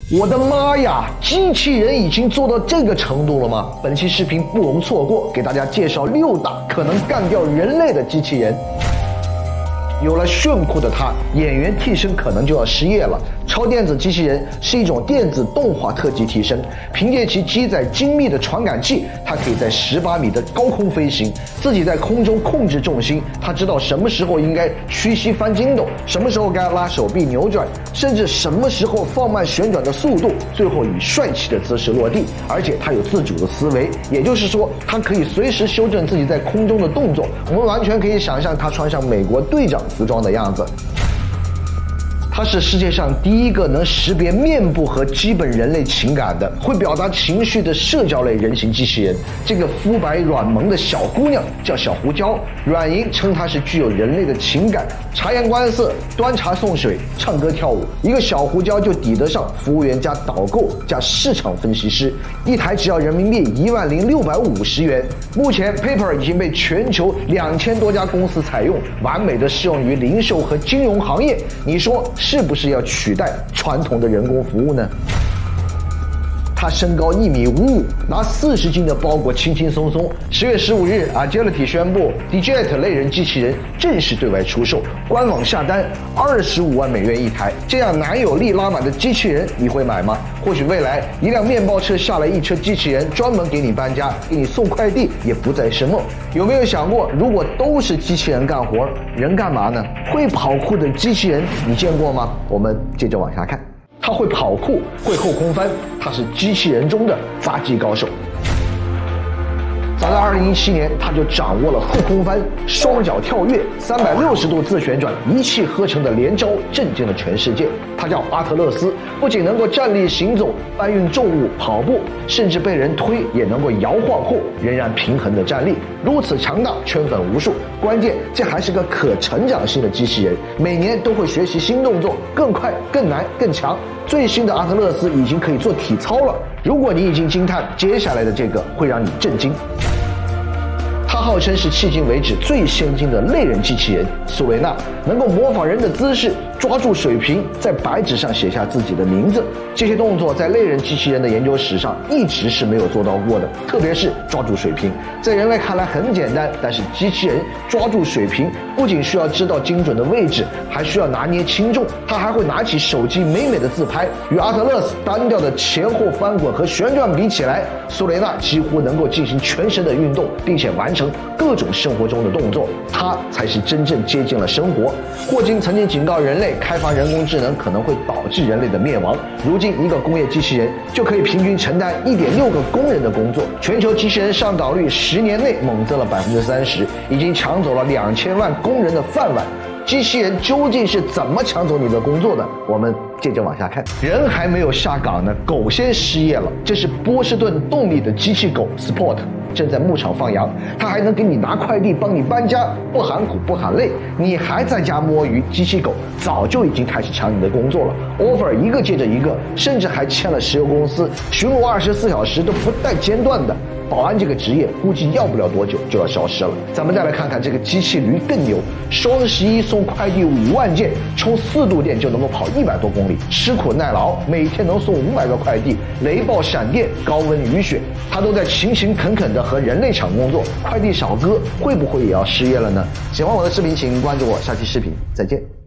我的妈呀！机器人已经做到这个程度了吗？本期视频不容错过，给大家介绍6大可能干掉人类的机器人。有了炫酷的它，演员替身可能就要失业了。超电子机器人是一种电子动画特技替身，凭借其机载精密的传感器，它可以在18米的高空飞行，自己在空中控制重心。它知道什么时候应该屈膝翻筋斗，什么时候该拉手臂扭转，甚至什么时候放慢旋转的速度，最后以帅气的姿势落地。而且它有自主的思维，也就是说，它可以随时修正自己在空中的动作。我们完全可以想象它穿上美国队长服装的样子。它是世界上第一个能识别面部和基本人类情感的、会表达情绪的社交类人形机器人。这个肤白软萌的小姑娘叫小胡椒，软银称她是具有人类的情感，察言观色、端茶送水、唱歌跳舞，一个小胡椒就抵得上服务员加导购加市场分析师，一台只要人民币10650元。目前 Paper 已经被全球2000多家公司采用，完美的适用于零售和金融行业。你说是不是要取代传统的人工服务呢？他身高1.55米，拿40斤的包裹轻轻松松。10月15日 ，Agility 宣布 Digit 类人机器人正式对外出售，官网下单25万美元一台。这样男友力拉满的机器人，你会买吗？或许未来一辆面包车下来一车机器人，专门给你搬家、给你送快递，也不再是梦。有没有想过，如果都是机器人干活，人干嘛呢？会跑酷的机器人，你见过吗？我们接着往下看。他会跑酷，会后空翻，他是机器人中的杂技高手。早在2017年，他就掌握了后空翻、双脚跳跃、360度自旋转，一气呵成的连招，震惊了全世界。他叫阿特勒斯，不仅能够站立行走、搬运重物、跑步，甚至被人推也能够摇晃后仍然平衡的站立，如此强大，圈粉无数。关键这还是个可成长性的机器人，每年都会学习新动作，更快、更难、更强。最新的阿特勒斯已经可以做体操了。如果你已经惊叹，接下来的这个会让你震惊。它号称是迄今为止最先进的类人机器人，苏维纳能够模仿人的姿势，抓住水瓶，在白纸上写下自己的名字。这些动作在类人机器人的研究史上一直是没有做到过的，特别是抓住水瓶，在人类看来很简单，但是机器人抓住水瓶不仅需要知道精准的位置，还需要拿捏轻重。它还会拿起手机美美的自拍。与阿特勒斯单调的前后翻滚和旋转比起来，苏雷纳几乎能够进行全身的运动，并且完成各种生活中的动作，它才是真正接近了生活。霍金曾经警告人类，开发人工智能可能会导致人类的灭亡。如今一个工业机器人就可以平均承担1.6个工人的工作。全球机器人上岛率10年内猛增了30%，已经抢走了2000万工人的饭碗。机器人究竟是怎么抢走你的工作的？我们接着往下看。人还没有下岗呢，狗先失业了。这是波士顿动力的机器狗 Spot， 正在牧场放羊。它还能给你拿快递，帮你搬家，不喊苦不喊累。你还在家摸鱼，机器狗早就已经开始抢你的工作了。offer 一个接着一个，甚至还签了石油公司，巡逻24小时都不带间断的。保安这个职业估计要不了多久就要消失了。咱们再来看看这个机器驴更牛，双11送快递5万件，充4度电就能够跑100多公里，吃苦耐劳，每天能送500个快递，雷暴闪电、高温雨雪，他都在勤勤恳恳的和人类抢工作。快递小哥会不会也要失业了呢？喜欢我的视频请关注我，下期视频再见。